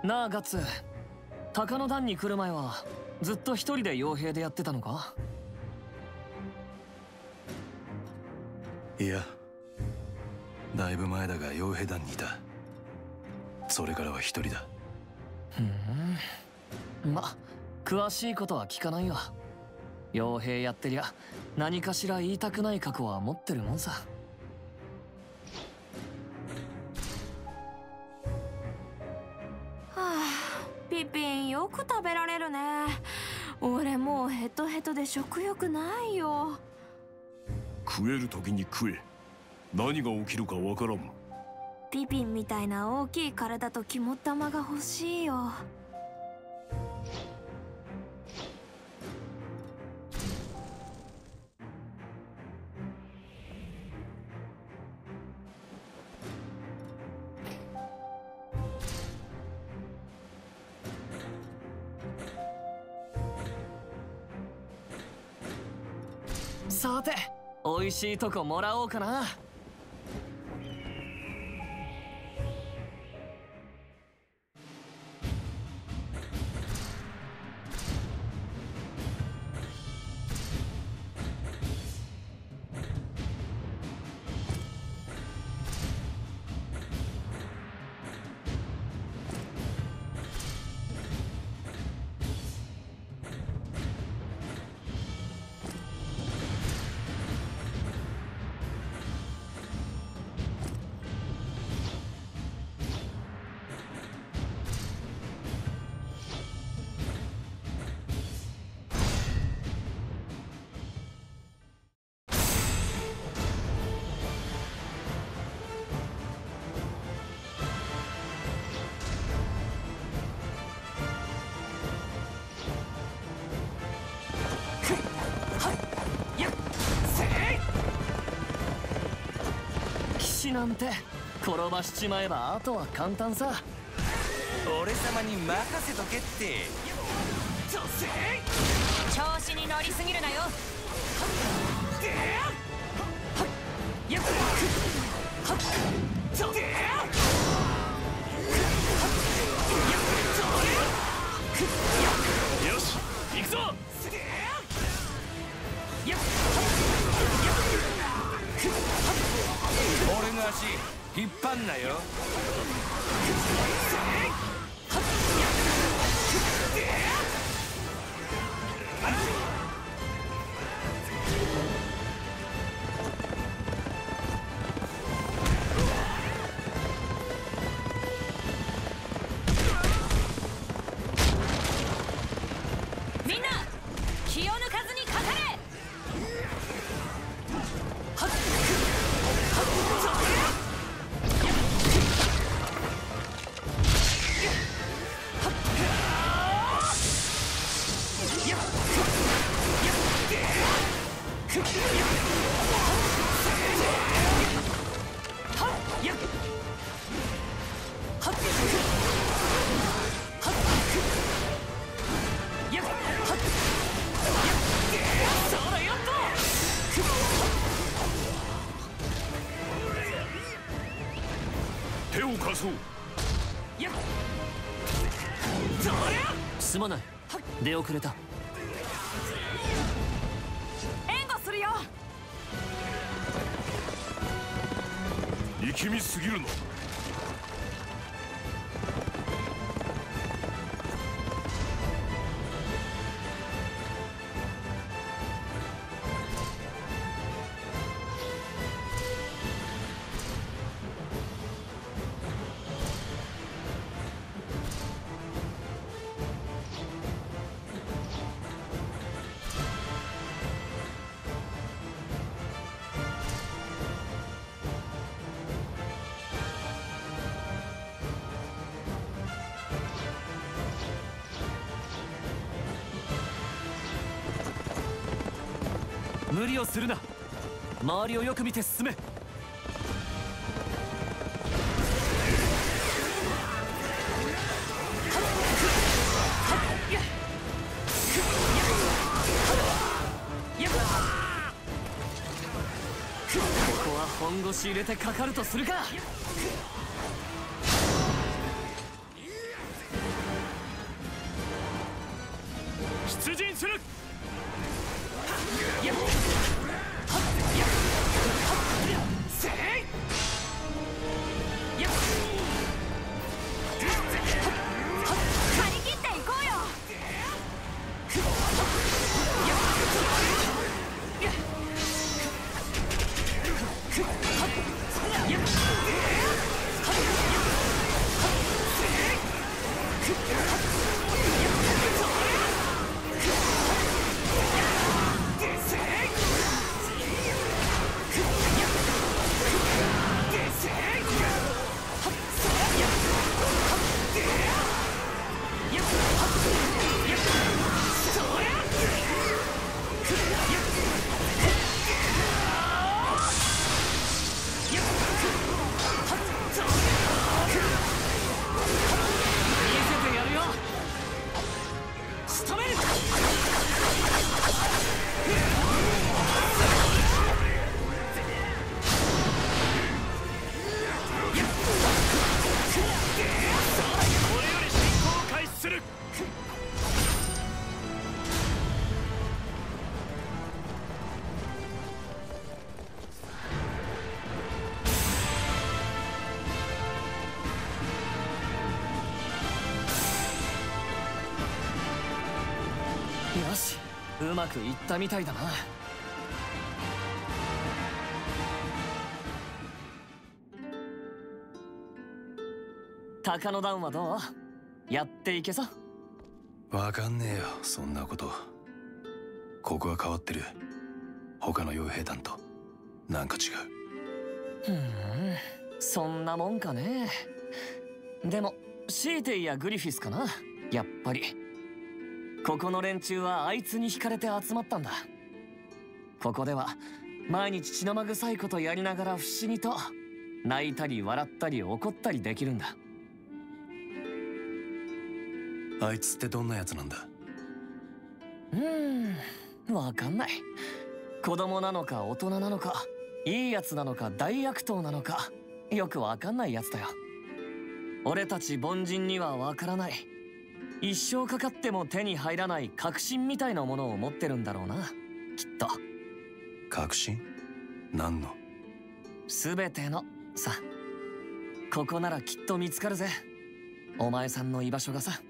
なあガッツ、鷹の段に来る前はずっと一人で傭兵でやってたのか？ いや、だいぶ前だが傭兵団にいた。それからは一人だ。 ま、詳しいことは聞かないよ。傭兵やってりゃ何かしら言いたくない過去は持ってるもんさ。 はあ、ピピンよく食べられるね。俺もうヘトヘトで食欲ないよ。 食える時に食え。何が起きるかわからん。 ピピンみたいな大きい体と肝っ玉が欲しいよ。 さて、美味しいとこもらおうかな。なんて転ばしちまえばあとは簡単さ。 俺様に任せとけって。 調子に乗りすぎるなよ。 よし行くぞ。 俺の足引っ張んなよ。 みんな気を抜かずにかかれ。 手を貸そう。 すまない、出遅れた。 援護するよ。 力みすぎるな。 無理をするな。周りをよく見て進め。ここは本腰入れてかかるとするか。 うまくいったみたいだな。鷹の段はどう？やっていけさ。 わかんねえよ、そんなこと。ここは変わってる。他の傭兵団となんか違う。 そんなもんかね。でもシーテイやグリフィスかな、やっぱり。ここの連中はあいつに惹かれて集まったんだ。ここでは毎日血生臭いことやりながら不思議と泣いたり笑ったり怒ったりできるんだ。 あいつってどんなやつなんだ？ わかんない。子供なのか大人なのか、いいやつなのか大悪党なのか、よくわかんないやつだよ。俺たち凡人にはわからない、一生かかっても手に入らない確信みたいなものを持ってるんだろうな、きっと。 確信？何の？ 全てのさ。ここならきっと見つかるぜ、お前さんの居場所がさ。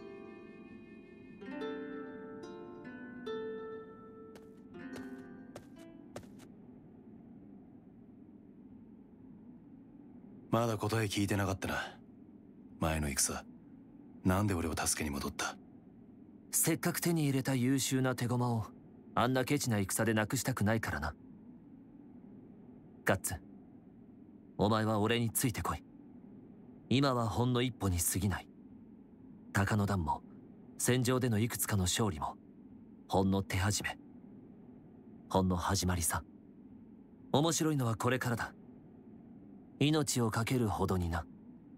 まだ答え聞いてなかったな。前の戦、なんで俺を助けに戻った？ せっかく手に入れた優秀な手駒をあんなケチな戦でなくしたくないからな。ガッツ、お前は俺についてこい。今はほんの一歩に過ぎない。鷹の段も戦場でのいくつかの勝利もほんの手始め、ほんの始まりさ。面白いのはこれからだ。命を懸けるほどにな。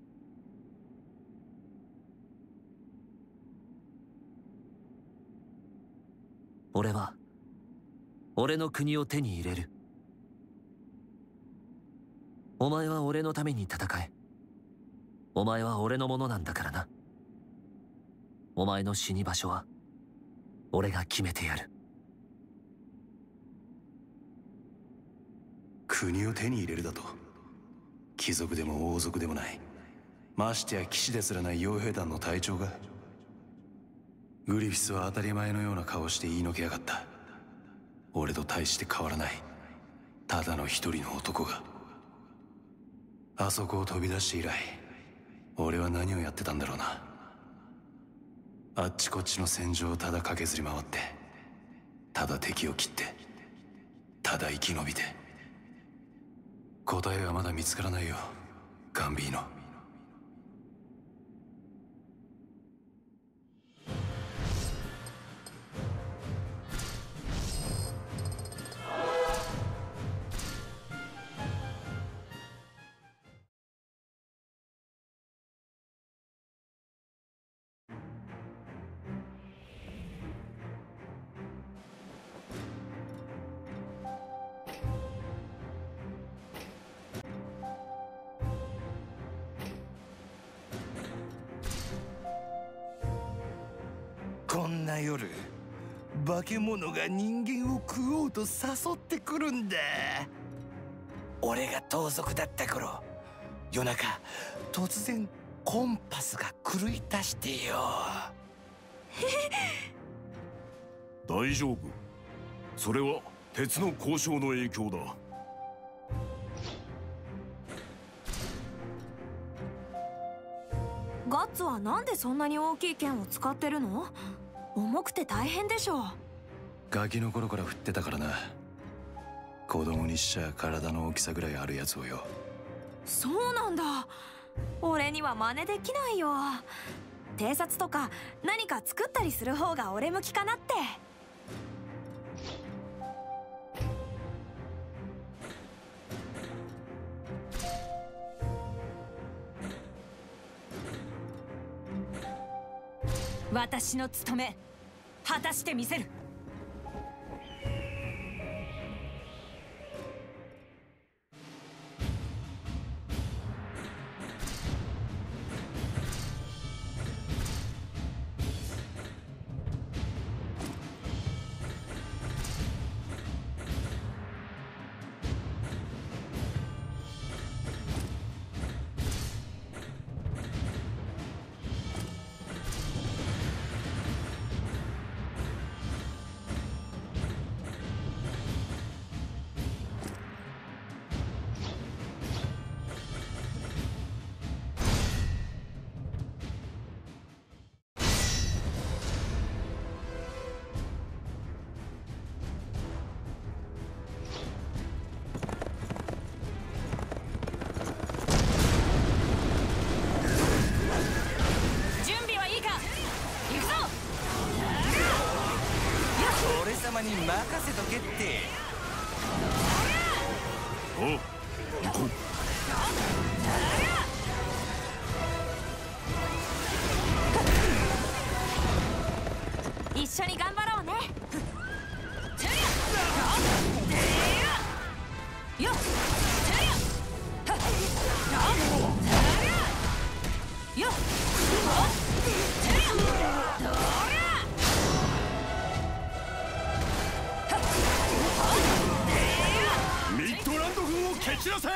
俺は俺の国を手に入れる。お前は俺のために戦え。お前は俺のものなんだからな。お前の死に場所は俺が決めてやる。 国を手に入れるだと？貴族でも王族でもない、ましてや騎士ですらない傭兵団の隊長が。グリフィスは当たり前のような顔して言いのけやがった。俺と大して変わらないただの一人の男が。あそこを飛び出して以来、俺は何をやってたんだろうな。あっちこっちの戦場をただ駆けずり回って、ただ敵を切って、ただ生き延びて。答えはまだ見つからないよ、ガンビーノ。 こんな夜、化け物が人間を食おうと誘ってくるんだ。俺が盗賊だった頃、夜中突然コンパスが狂い出してよ。 大丈夫。それは鉄の交渉の影響だ。 ガッツはなんでそんなに大きい剣を使ってるの？重くて大変でしょ。 ガキの頃から振ってたからな。子供にしちゃ体の大きさぐらいあるやつをよ。 そうなんだ。俺には真似できないよ。偵察とか何か作ったりする方が俺向きかなって。 私の務め果たしてみせる。 任せとけって。 おう、行こう。 一緒に頑張ろうね。よっよっミッドランド軍を蹴散らせ。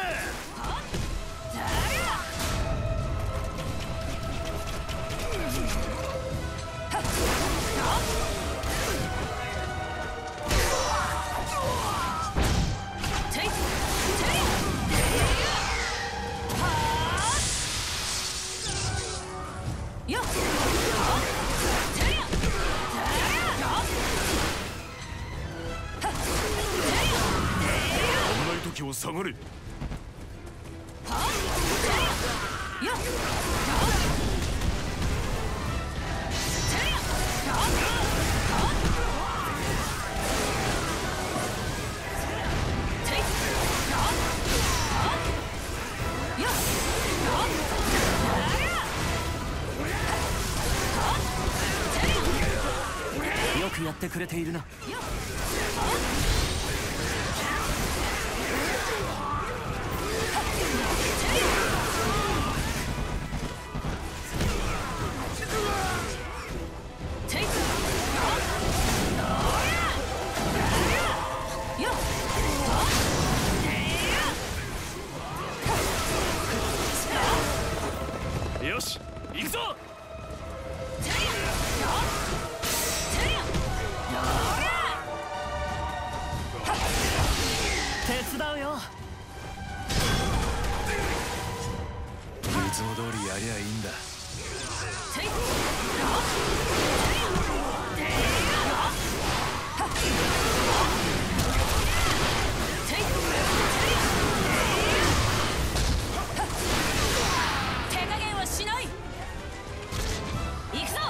時を下がれ。 よくやってくれているな。 よし、行くぞ。 手伝うよ。 いつも通りやりゃいいんだ。 手加減はしない。行くぞ。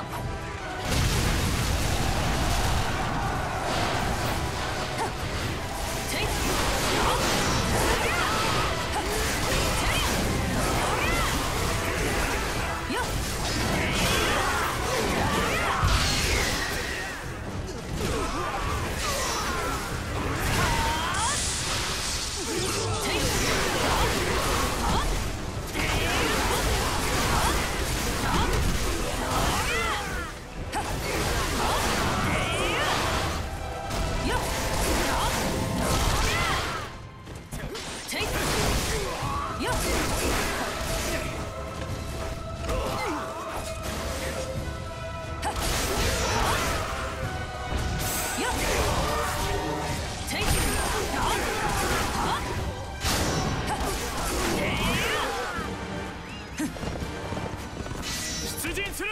出陣する。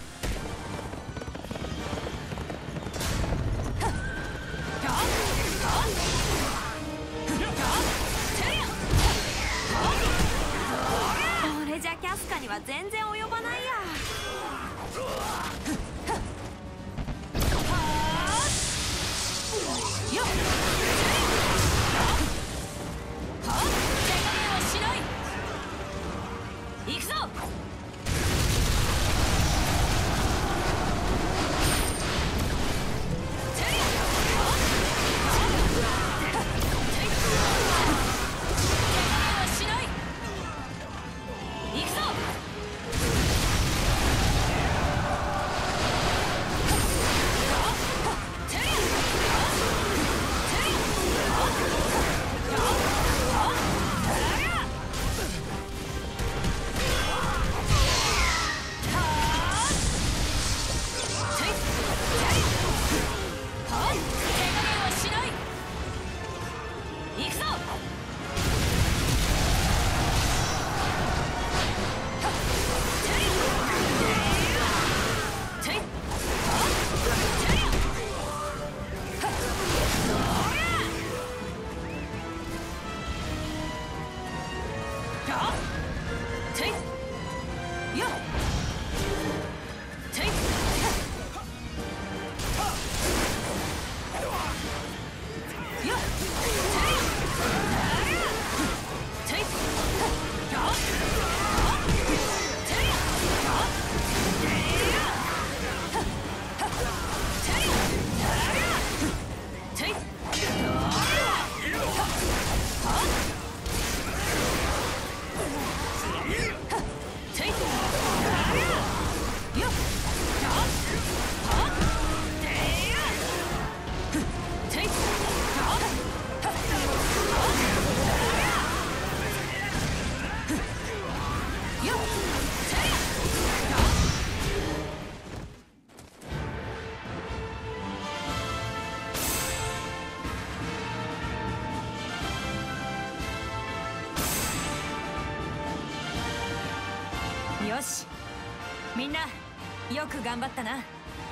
これじゃキャスカには全然及ばないや。 よっ。手加減はしない。行くぞ。 よし、みんなよく頑張ったな。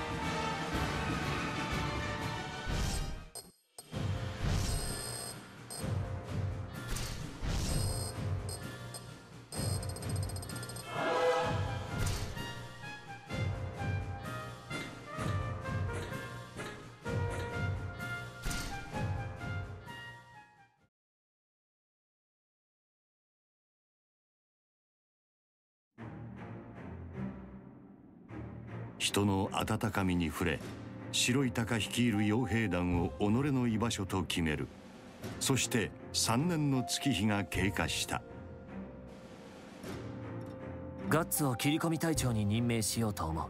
人の温かみに触れ、白い鷹率いる傭兵団を己の居場所と決める。そして3年の月日が経過した。 ガッツを切り込み隊長に任命しようと思う。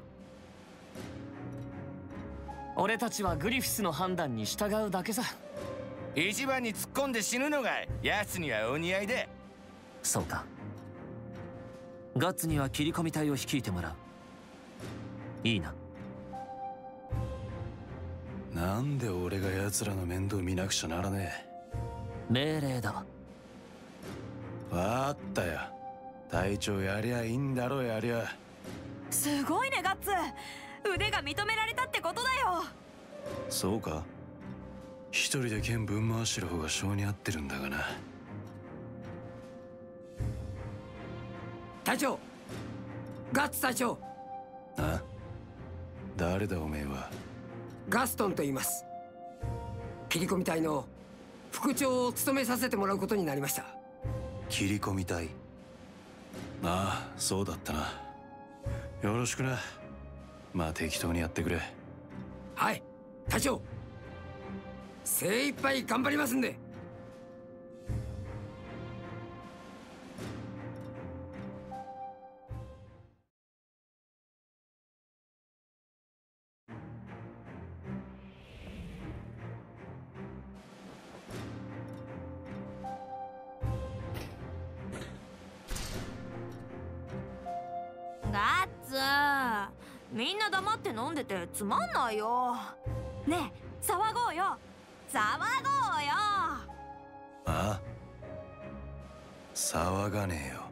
俺たちはグリフィスの判断に従うだけさ。 一番に突っ込んで死ぬのが奴にはお似合いで。 そうか。ガッツには切り込み隊を率いてもらう。いいな。 なんで俺が奴らの面倒見なくちゃならね命令だ。 え。わかったよ。隊長やりゃいいんだろ、やりゃ。 すごいねガッツ、腕が認められたってことだよ。 そうか。一人で剣ぶん回してる方が性に合ってるんだがな。 隊長、ガッツ隊長。 あ？誰だおめえは。 ガストンと言います。切り込み隊の副長を務めさせてもらうことになりました。 切り込み隊。ああ、そうだったな。よろしくな。まあ適当にやってくれ。 はい、隊長。精一杯頑張りますんで。 ガッツ、みんな黙って飲んでてつまんないよ。ねえ、騒ごうよ、騒ごうよ。 ああ、騒がねえよ。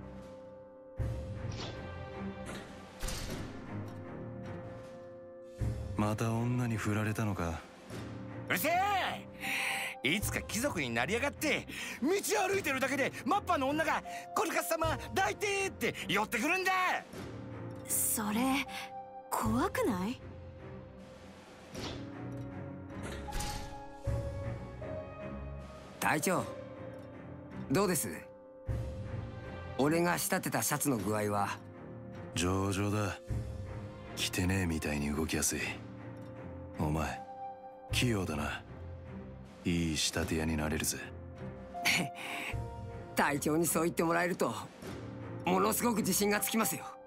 また女に振られたのか。 うるせえ！いつか貴族になりやがって道歩いてるだけでマッパの女が「コルカス様抱いて!」って寄ってくるんだ。 それ怖くない？ 隊長、どうです？俺が仕立てたシャツの具合は。 上々だ。着てねえみたいに動きやすい。お前器用だな。いい仕立て屋になれるぜ。 隊長にそう言ってもらえるとものすごく自信がつきますよ。